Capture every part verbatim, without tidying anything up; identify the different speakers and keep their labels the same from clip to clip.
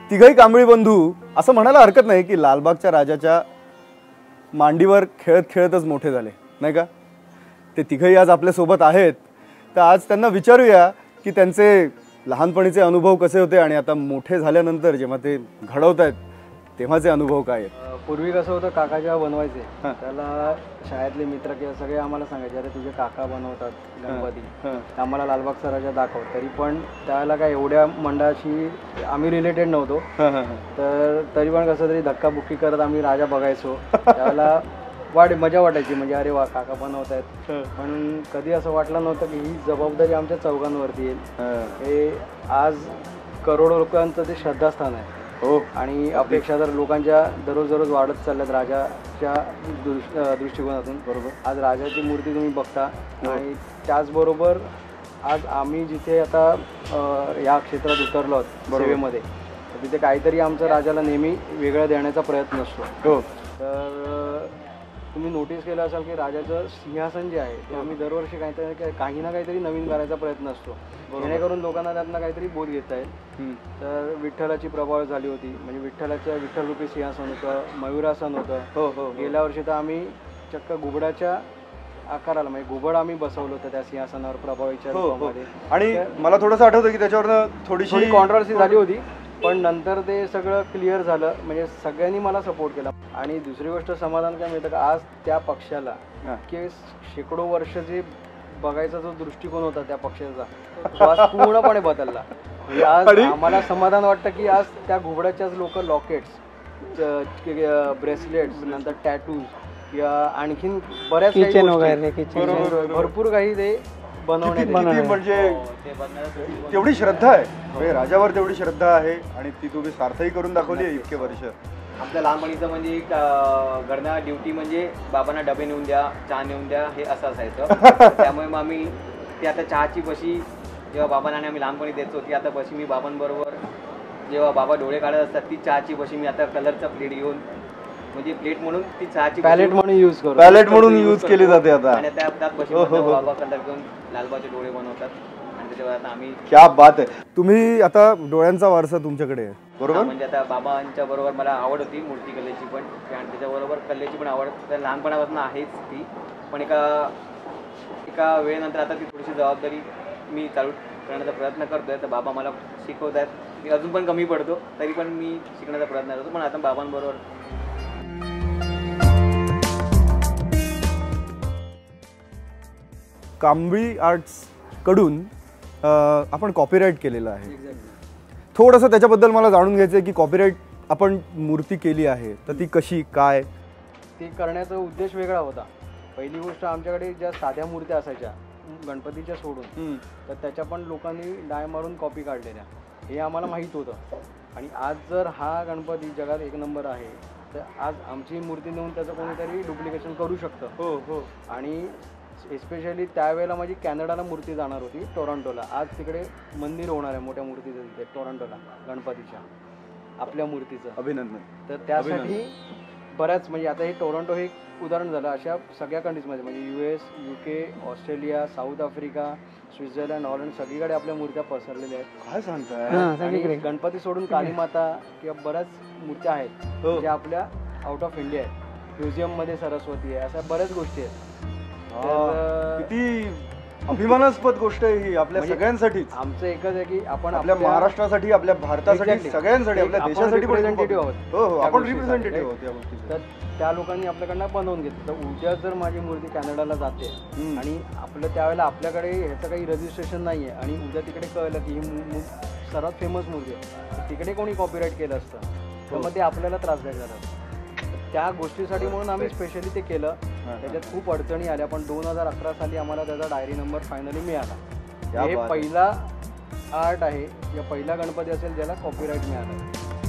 Speaker 1: तिघही कांबळी बंधू असं म्हणायला हरकत नाही की लालबागच्या राजाच्या मांडीवर खेळत खेळतच मोठे झाले, नाही का? ते तिघही आज आपल्या सोबत आहेत, तर आज त्यांना विचारूया की त्यांचे लहानपणीचे अनुभव कसे होते आणि आता मोठे झाल्यानंतर जेव्हा ते घडवतायत तेव्हाचे अनुभव काय आहेत.
Speaker 2: पूर्वी कसं होतं, काका जेव्हा बनवायचे त्याला शाळेतले मित्र किंवा सगळे आम्हाला सांगायचे, अरे तुझे काका बनवतात गणपती, आम्हाला लालबागचा राजा दाखव. तरी पण त्याला काय एवढ्या मंडळाशी आम्ही रिलेटेड नव्हतो, तर तरी पण कसं तरी धक्काबुक्की करत आम्ही राजा बघायचो. त्याला वाट मजा वाटायची, म्हणजे अरे वा काका बनवत आहेत. पण कधी असं वाटलं नव्हतं की ही जबाबदारी आमच्या चौघांवरती येईल. हे आज करोडो लोकांचं ते श्रद्धास्थान आहे. हो, आणि अपेक्षा तर लोकांच्या दररोज दररोज वाढत चालल्यात राजाच्या दृष्टिकोनातून. बरोबर, आज राजाची मूर्ती तुम्ही बघता. आणि त्याचबरोबर आज आम्ही जिथे आता या क्षेत्रात उतरलो आहोत सेवेमध्ये, तर तिथे काहीतरी आमचं राजाला नेहमी वेगळं देण्याचा प्रयत्न असतो. हो, तर तुम्ही नोटीस केलं असाल की राजाचं सिंहासन जे आहे ते आम्ही दरवर्षी काहीतरी काही ना काहीतरी नवीन करायचा प्रयत्न असतो, जेणेकरून लोकांना त्यातनं काहीतरी बोध घेता येईल. तर विठ्ठलाची प्रभाव झाली होती, म्हणजे विठ्ठलाचं विठ्ठलरूपी सिंहासन होतं, मयुरासन होतं. हो हो, गेल्या वर्षी तर आम्ही चक्क घुबडाच्या आकाराला म्हणजे घुबड आम्ही बसवलं होतं त्या सिंहासनावर प्रभावीच्या रूपामध्ये.
Speaker 1: आणि मला थोडंसं आठवतं की त्याच्यावर थोडीशी
Speaker 2: कॉन्ट्रोवर्सी झाली होती, पण नंतर ते सगळं क्लिअर झालं, म्हणजे सगळ्यांनी मला सपोर्ट केला. आणि दुसरी गोष्ट समाधान काय मिळतं का, आज त्या पक्षाला की शेकडो वर्ष जे बघायचा जो दृष्टिकोन होता त्या पक्षाचा, तो आज पूर्णपणे बदलला. म्हणजे आज आम्हाला समाधान वाटतं की आज त्या घुबडाच्याच लोक लॉकेट्स, ब्रेसलेट्स, नंतर टॅटूज किंवा आणखीन बऱ्याच भरपूर काही ते बनवण्यात,
Speaker 1: म्हणजे तेवढी श्रद्धा आहे राजावर, तेवढी श्रद्धा आहे आणि ती तुम्ही सार्थही करून दाखवली आहे इतके वर्ष.
Speaker 3: आपल्या लहानपणीचं म्हणजे घरना ड्युटी म्हणजे बाबांना डबे नेऊन द्या, चहा नेऊन द्या, हे असं असायचं. त्यामुळे मग आम्ही ती आता चहाची बशी जेव्हा बाबांना आम्ही लहानपणी द्यायचो, ती आता बशी मी बाबांबरोबर जेव्हा बाबा डोळे काढत असतात, ती चहाची बशी मी आता कलरचा प्लेट घेऊन, म्हणजे प्लेट म्हणून ती चहाची
Speaker 2: पॅलेट म्हणून यूज करतो,
Speaker 1: पॅलेट म्हणून यूज केली जाते आता.
Speaker 3: आणि त्या त्यात बशी बाबा कलर घेऊन लालबागचे डोळे बनवतात. आणि त्याच्यावर आता आम्ही,
Speaker 1: क्या बात आहे. तुम्ही आता डोळ्यांचा वारसा तुमच्याकडे आहे, बरोबर?
Speaker 3: म्हणजे आता बाबांच्या बरोबर मला आवड होती मूर्ती कलेची पण, आणि त्याच्याबरोबर कलेची पण आवड लहानपणापासून आहेच ती. पण एका एका वेळेनंतर आता ती थोडीशी जबाबदारी मी चालू करण्याचा प्रयत्न करतोय. तर बाबा मला शिकवत आहेत, मी अजून पण कमी पडतो, तरी पण मी शिकण्याचा प्रयत्न करतो. पण आता बाबांबरोबर
Speaker 1: कांबळी आर्ट्स कडून आपण कॉपीराईट केलेलं आहे. थोडंसं त्याच्याबद्दल मला जाणून घ्यायचं आहे की कॉपीराईट आपण मूर्ती केली आहे तर ती कशी काय?
Speaker 2: ते करण्याचा उद्देश वेगळा होता. पहिली गोष्ट, आमच्याकडे ज्या साध्या मूर्त्या असायच्या गणपतीच्या सोडून, तर त्याच्या पण लोकांनी डाय मारून कॉपी काढलेल्या, हे आम्हाला माहीत होतं. आणि आज जर हा गणपती जगात एक नंबर आहे, तर आज आमची मूर्ती नेऊन त्याचं कोणीतरी डुप्लिकेशन करू शकतं. हो हो. आणि एस्पेशली त्यावेळेला माझी कॅनडाला मूर्ती जाणार होती, टोरंटोला. आज तिकडे मंदिर होणार आहे मोठ्या मूर्तीचं तिथे टोरंटोला, गणपतीच्या आपल्या मूर्तीचं.
Speaker 1: अभिनंदन.
Speaker 2: तर त्यासाठी बऱ्याच, म्हणजे आता हे टोरंटो हे एक उदाहरण झालं अशा सगळ्या कंट्रीजमध्ये, म्हणजे U S, U K, Australia, South Africa, Switzerland, Holland, सगळीकडे आपल्या मूर्त्या पसरलेल्या आहेत.
Speaker 1: काय सांगताय?
Speaker 2: गणपती सोडून कालीमाता किंवा बऱ्याच मूर्त्या आहेत ज्या आपल्या आउट ऑफ इंडिया आहेत. म्युझियममध्ये सरस्वती आहे, अशा बऱ्याच गोष्टी आहेत.
Speaker 1: किती अभिमानास्पद गोष्ट आहे ही आपल्या सगळ्यांसाठी.
Speaker 2: आमचं एकच आहे की आपण
Speaker 1: आपल्या महाराष्ट्रासाठी, आपल्या भारतासाठी, सगळ्यांसाठी, आपल्या देशासाठी रिप्रेझेंटेटिव्ह आहोत. हो हो, आपण रिप्रेझेंटेटिव्ह आहोत त्या गोष्टीचे.
Speaker 2: तर त्या लोकांनी आपल्याकडनं बनवून घेतलं. तर उद्या जर माझी मूर्ती कॅनडाला जाते आणि आपलं त्यावेळेला आपल्याकडे ह्याचं काही रजिस्ट्रेशन नाही आहे, आणि उद्या तिकडे कळलं की ही सर्वात फेमस मूर्ती आहे, तिकडे कोणी कॉपीराईट केलं असतं, तर मग ते आपल्याला त्रासदायक झालं. त्या गोष्टीसाठी म्हणून आम्ही स्पेशली ते केलं. त्याच्यात खूप अडचणी आल्या, पण दोन हजार अकरा साली आम्हाला त्याचा डायरी नंबर फायनली मिळाला. हे पहिला आर्ट आहे, या पहिला गणपती असेल ज्याला कॉपीराईट मिळाला.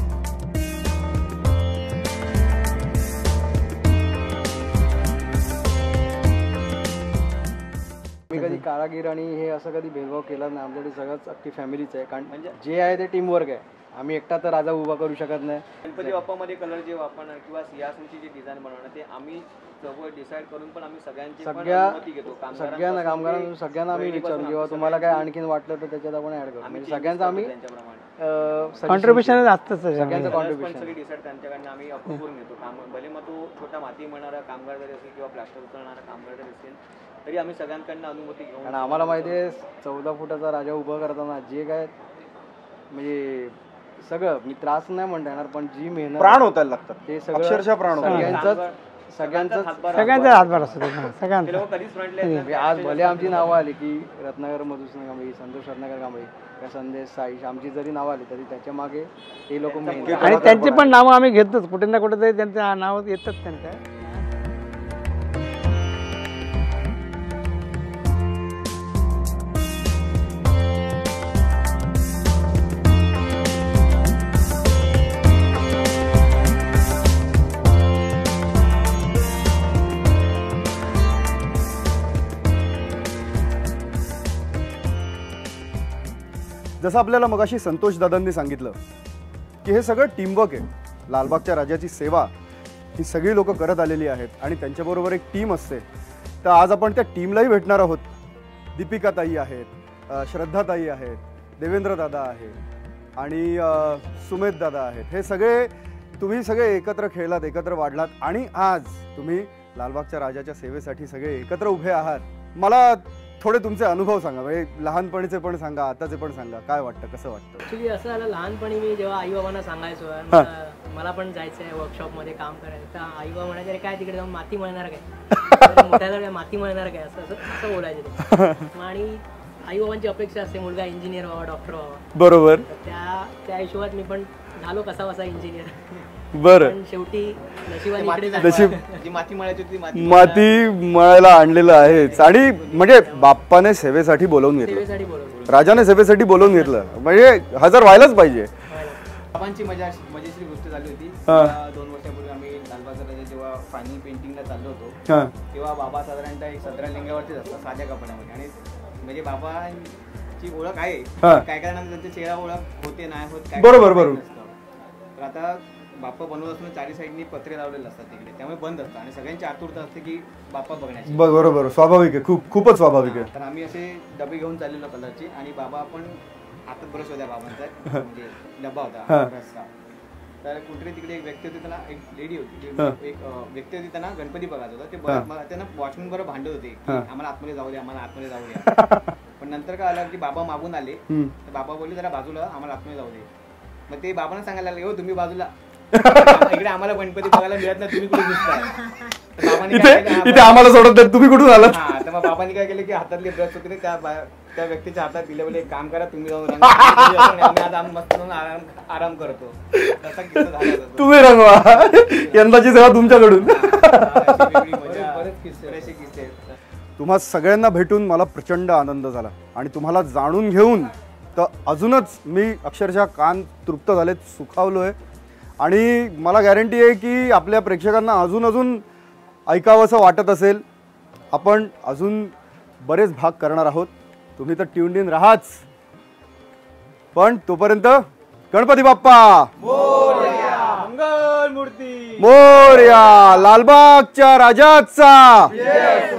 Speaker 2: मी कधी कारागीर आणि हे असं कधी भेदभाव केला नाही. आमच्याकडे सगळंच अख्खी फॅमिलीच आहे, कारण म्हणजे जे आहे ते टीमवर्क आहे. आम्ही एकटा तर राजा उभा करू शकत नाही.
Speaker 3: गणपती बाप्पामध्ये कलर जे वापरणार किंवा सिंहासनाची जी डिझाईन बनवणार ते आम्ही सगळं डिसाईड करून पण आम्ही सगळ्यांची अनुमती घेतो.
Speaker 2: सगळ्यांना कामगारांना सगळ्यांना आम्ही विचारून, किंवा तुम्हाला काय आणखीन वाटलं तर त्याच्यात आपण ऍड करू. सगळ्यांचा आम्ही कॉन्ट्रीब्युशन असतंच सगळ्यांचं कॉन्ट्रीब्युशन
Speaker 3: सगळी डिसाईड त्यांच्याकडनं आम्ही अप्रूव्ह करून घेतो. काम भले मग तो छोटा माती म्हणणारा कामगार जरी असेल किंवा प्लास्टर उचलणारा कामगार जरी असेल तरी आम्ही सगळ्यांकडनं अनुमती घेऊन.
Speaker 2: आणि आम्हाला माहिती आहे चौदा फुटाचा राजा उभा करताना जे काय म्हणजे सगळं मी त्रास नाही म्हणता येणार पण जी मेहनत
Speaker 1: प्राण होतायला लागतात
Speaker 2: ते सगळं
Speaker 1: अक्षरशः प्राण
Speaker 2: सगळ्यांचंच सगळ्यांचं
Speaker 4: सगळ्यांचा हातभार असतो सगळ्यांचा.
Speaker 3: कधीच फ्रंटला
Speaker 2: आज भले आमची नावं आली की रत्नाकर मधुसूदन कांबळे, संतोष रत्नाकर कांबळे किंवा संदेश साईश आमची जरी नावं आली तरी त्याच्या मागे हे लोक मेहनत
Speaker 4: आणि त्यांची पण नावं आम्ही घेतोच कुठे ना कुठे तरी त्यांचं नाव येतात त्यांच्या.
Speaker 1: जसं आपल्याला मगाशी संतोष दादांनी सांगितलं की हे सगळं टीमवर्क आहे. लालबागच्या राजाची सेवा ही सगळी लोक करत आलेली आहेत आणि त्यांच्याबरोबर एक टीम असते. तर आज आपण त्या टीमलाही भेटणार आहोत. दीपिका ताई आहेत, श्रद्धा ताई आहेत, देवेंद्र दादा आहे आणि सुमेध दादा आहेत. हे सगळे तुम्ही सगळे एकत्र खेळलात, एकत्र वाढलात आणि आज तुम्ही लालबागच्या राजाच्या सेवेसाठी सगळे एकत्र उभे आहात. मला थोडे तुमचे अनुभव सांगा, म्हणजे लहानपणीचे पण सांगा, आताचे पण सांगा. काय वाटतं, कसं वाटतं?
Speaker 5: ऍक्च्युली असं झालं लहानपणी मी जेव्हा आई बाबांना सांगायचो मला, मला पण जायचं आहे वर्कशॉपमध्ये काम करायचं तर आई बाबा म्हणायचे अरे काय तिकडे जाऊन माती मळणार काय, मोठ्याला काय माती मळणार काय असं असं बोलायचे ते. आणि आई बाबांची अपेक्षा असते मुलगा इंजिनियर व्हावा, डॉक्टर व्हावा.
Speaker 1: बरोबर.
Speaker 5: त्या त्या हिशोबात मी पण झालो कसा कसा इंजिनियर.
Speaker 1: बरं.
Speaker 5: शेवटी नशिबाने
Speaker 1: नशीब
Speaker 3: जी माती मळायची होती माती
Speaker 1: माती मळायला आणलेलं आहेच. आणि म्हणजे बाप्पाने सेवेसाठी बोलवून घेतलं,
Speaker 5: सेवेसाठी बोलवलं,
Speaker 1: राजाने सेवेसाठी बोलवून घेतलं, म्हणजे हजर व्हायलाच पाहिजे.
Speaker 3: बाबांची मजा मजेशीर गोष्ट झाली होती. दोन वर्षापूर्वी आम्ही लालबागचा राजा जेव्हा फायनल पेंटिंगला चाललो होतो तेव्हा बाबा साधारणतः एक सतरा लिंगावरतीच असतात साध्या कपड्यामध्ये. आणि म्हणजे बाबांची ओळख आहे, काय काय त्यांचा चेहरा ओळख होते नाही होत काय.
Speaker 1: बरोबर बरोबर.
Speaker 3: तर आता बाप्पा बनवत असताना चारी साईडनी पत्रे लावलेले असतात तिकडे, त्यामुळे बंद असतात आणि सगळ्यांची आतुरता असते की बाप्पा बघण्याची.
Speaker 1: बरोबर, स्वाभाविक आहे, खूप खूपच स्वाभाविक आहे.
Speaker 3: तर आम्ही असे डबे घेऊन चाललेलो कलरचे आणि बाबा पण हातात ब्रश होत्या बाबांचा, म्हणजे डबा होता ब्रशचा. तर कुठे तिकडे एक व्यक्ती होती, त्यांना एक लेडी होती, एक व्यक्ती होती, त्यांना गणपती बघायचा होता. ते त्यांना वॉचमॅन बरोबर भांडत होते की आम्हाला आतमध्ये जाऊ द्या, आम्हाला आतमध्ये जाऊ द्या. पण नंतर काय आलं की बाबा मागून आले, तर बाबा बोलले जरा बाजूला, आम्हाला आतमध्ये जाऊ दे. मग ते बाबांना सांगायला लागले हो तुम्ही बाजूला, इकडे आम्हाला गणपती बघायला मिळत नाही, तुम्ही कुठे दिसताय,
Speaker 1: आम्हाला सोडत तुम्ही कुठून आलात.
Speaker 3: हा, तर मग बाबांनी काय केलं की हातातले ब्रश होते त्या त्या व्यक्तीच्या हातात दिले, बोले एक काम करा तुम्ही जाऊन रंग, आज आम्ही मस्त आराम आराम करतो. तसा किस्सा झाला.
Speaker 1: तुम्ही रंगवा, यंदाची सेवा तुमच्याकडून. तुम्हा सगळ्यांना भेटून मला प्रचंड आनंद झाला आणि तुम्हाला जाणून घेऊन तर अजूनच मी अक्षरशः कान तृप्त झालेत, सुखावलोय. आणि मला गॅरंटी आहे की आपल्या प्रेक्षकांना अजून अजून ऐकावंसं वाटत असेल. आपण अजून बरेच भाग करणार आहोत, तुम्ही तर ट्यून्ड इन राहाच. पण तोपर्यंत गणपती बाप्पा मोरया, मंगल मूर्ती मोरया, लालबागच्या राजाचा.